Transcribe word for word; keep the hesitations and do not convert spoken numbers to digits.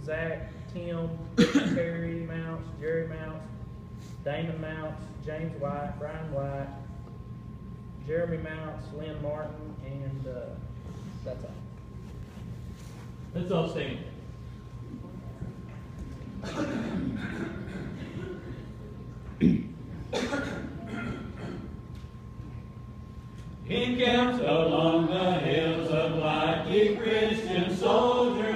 Zach, Tim, Terry Mounts, Jerry Mounts, Damon Mounts, James White, Brian White, Jeremy Mounts, Lynn Martin, and uh, that's all. Let's all stand. In camps along the hills of life, ye Christian soldiers.